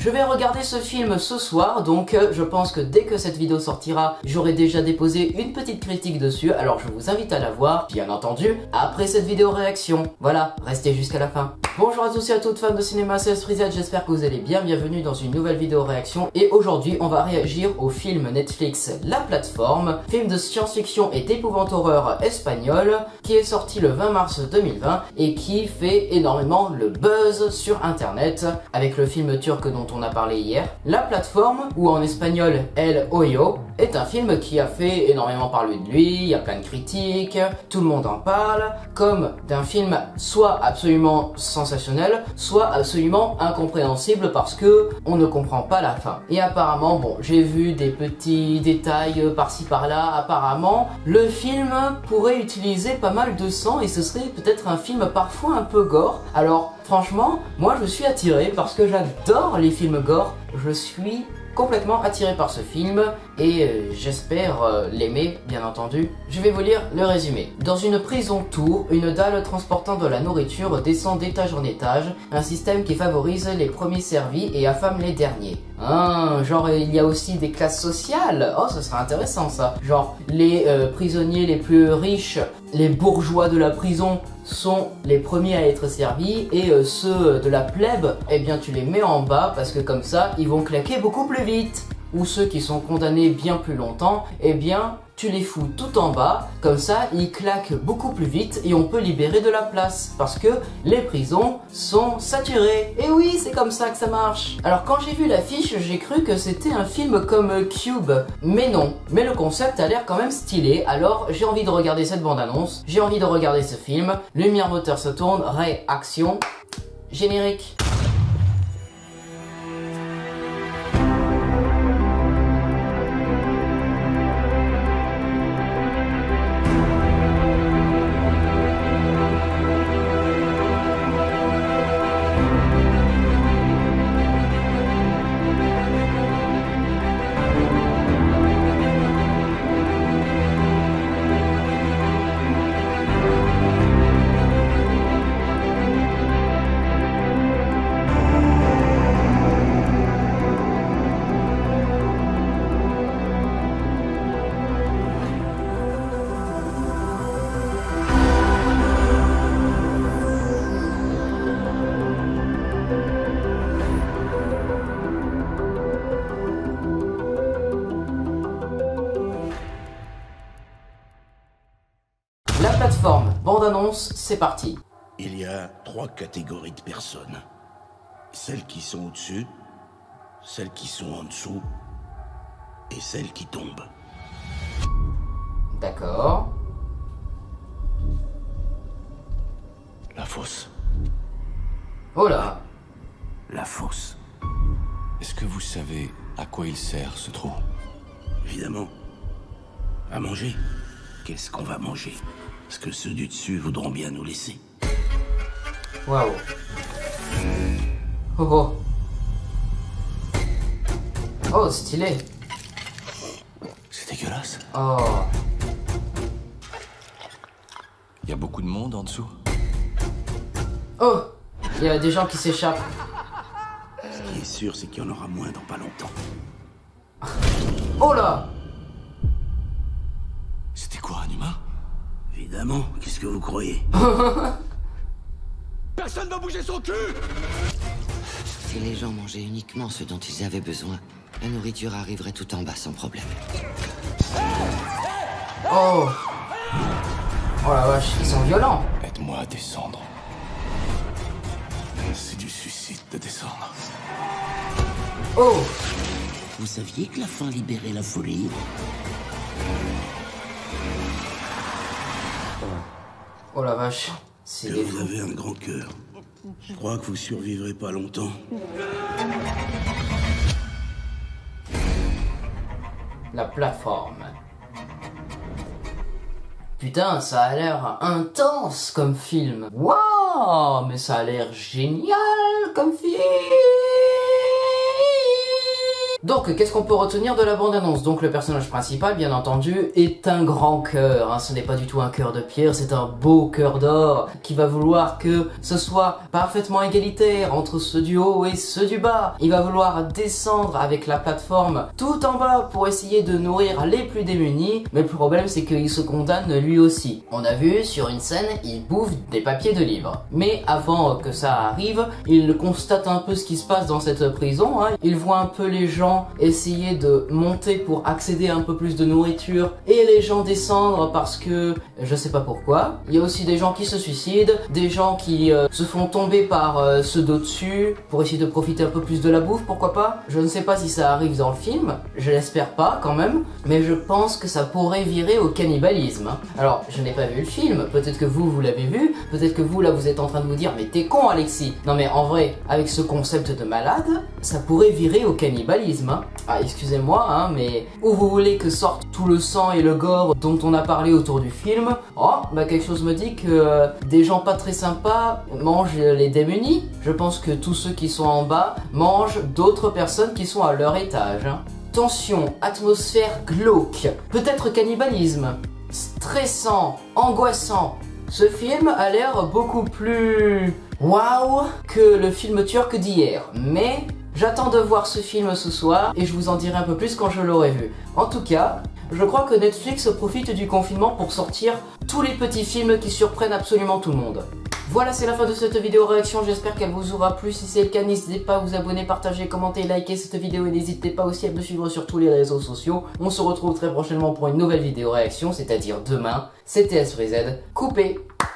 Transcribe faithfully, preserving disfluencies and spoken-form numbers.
Je vais regarder ce film ce soir, donc euh, je pense que dès que cette vidéo sortira, j'aurai déjà déposé une petite critique dessus, alors je vous invite à la voir, bien entendu, après cette vidéo réaction. Voilà, restez jusqu'à la fin. Bonjour à tous et à toutes fans de cinéma, c'est Freezed, j'espère que vous allez bien, bienvenue dans une nouvelle vidéo réaction. Et aujourd'hui, on va réagir au film Netflix La Plateforme, film de science-fiction et d'épouvante horreur espagnol, qui est sorti le vingt mars deux mille vingt et qui fait énormément le buzz sur internet, avec le film turc dont on a parlé hier. La Plateforme, ou en espagnol El Hoyo, est un film qui a fait énormément parler de lui, il y a plein de critiques, tout le monde en parle, comme d'un film soit absolument sensationnel, soit absolument incompréhensible parce que on ne comprend pas la fin. Et apparemment, bon, j'ai vu des petits détails par-ci par-là, apparemment, le film pourrait utiliser pas mal de sang et ce serait peut-être un film parfois un peu gore. Alors, franchement, moi je suis attiré parce que j'adore les films gore, je suis complètement attiré par ce film et euh, j'espère euh, l'aimer, bien entendu. Je vais vous lire le résumé. Dans une prison tour, une dalle transportant de la nourriture descend d'étage en étage, un système qui favorise les premiers servis et affame les derniers. Ah, genre il y a aussi des classes sociales. Oh, ce serait intéressant ça. Genre les euh, prisonniers les plus riches, les bourgeois de la prison sont les premiers à être servis et euh, ceux de la plèbe, eh bien tu les mets en bas parce que comme ça ils vont claquer beaucoup plus vite. Ou ceux qui sont condamnés bien plus longtemps, eh bien tu les fous tout en bas, comme ça ils claquent beaucoup plus vite et on peut libérer de la place parce que les prisons sont saturées. Et oui, c'est comme ça que ça marche. Alors quand j'ai vu l'affiche, j'ai cru que c'était un film comme Cube, mais non. Mais le concept a l'air quand même stylé, alors j'ai envie de regarder cette bande-annonce, j'ai envie de regarder ce film. Lumière, moteur se tourne, réaction, générique. La Plateforme, bande-annonce, c'est parti. Il y a trois catégories de personnes. Celles qui sont au-dessus, celles qui sont en dessous, et celles qui tombent. D'accord. La fosse. Oh là. La fosse. Est-ce que vous savez à quoi il sert, ce trou? Évidemment. À manger. Qu'est-ce qu'on va manger? Parce que ceux du dessus voudront bien nous laisser. Waouh. Oh oh. Oh, stylé. C'est dégueulasse. Oh. Il y a beaucoup de monde en dessous. Oh. Il y a des gens qui s'échappent. Ce qui est sûr, c'est qu'il y en aura moins dans pas longtemps. Oh là. C'était quoi, un humain? Évidemment, qu'est-ce que vous croyez? Personne va bouger son cul! Si les gens mangeaient uniquement ce dont ils avaient besoin, la nourriture arriverait tout en bas sans problème. Oh. Oh la vache, ils sont violents. Aide-moi à descendre. C'est du suicide de descendre. Oh. Vous saviez que la faim libérait la folie? Oh la vache. C'est Que des vous fous. avez un grand cœur. Je crois que vous survivrez pas longtemps. La Plateforme. Putain, ça a l'air intense comme film. Waouh, mais ça a l'air génial comme film. Donc, qu'est-ce qu'on peut retenir de la bande-annonce? Donc, le personnage principal, bien entendu, est un grand cœur. Hein. Ce n'est pas du tout un cœur de pierre, c'est un beau cœur d'or qui va vouloir que ce soit parfaitement égalitaire entre ceux du haut et ceux du bas. Il va vouloir descendre avec la plateforme tout en bas pour essayer de nourrir les plus démunis. Mais le problème, c'est qu'il se condamne lui aussi. On a vu sur une scène, il bouffe des papiers de livres. Mais avant que ça arrive, il constate un peu ce qui se passe dans cette prison. Hein. Il voit un peu les gens essayer de monter pour accéder à un peu plus de nourriture et les gens descendre parce que je sais pas pourquoi. Il y a aussi des gens qui se suicident, des gens qui euh, se font tomber par euh, ceux d'au-dessus pour essayer de profiter un peu plus de la bouffe, pourquoi pas. Je ne sais pas si ça arrive dans le film, je l'espère pas quand même, mais je pense que ça pourrait virer au cannibalisme. Alors, je n'ai pas vu le film, peut-être que vous, vous l'avez vu, peut-être que vous là vous êtes en train de vous dire mais t'es con Alexis. Non mais en vrai, avec ce concept de malade, ça pourrait virer au cannibalisme. Hein. Ah, excusez-moi, hein, mais où vous voulez que sorte tout le sang et le gore dont on a parlé autour du film? Oh, bah quelque chose me dit que euh, des gens pas très sympas mangent les démunis. Je pense que tous ceux qui sont en bas mangent d'autres personnes qui sont à leur étage. Hein. Tension, atmosphère glauque, peut-être cannibalisme, stressant, angoissant. Ce film a l'air beaucoup plus waouh que le film turc d'hier, mais j'attends de voir ce film ce soir et je vous en dirai un peu plus quand je l'aurai vu. En tout cas, je crois que Netflix profite du confinement pour sortir tous les petits films qui surprennent absolument tout le monde. Voilà, c'est la fin de cette vidéo réaction, j'espère qu'elle vous aura plu. Si c'est le cas, n'hésitez pas à vous abonner, partager, commenter, liker cette vidéo et n'hésitez pas aussi à me suivre sur tous les réseaux sociaux. On se retrouve très prochainement pour une nouvelle vidéo réaction, c'est-à-dire demain. C'était S V Z, coupé.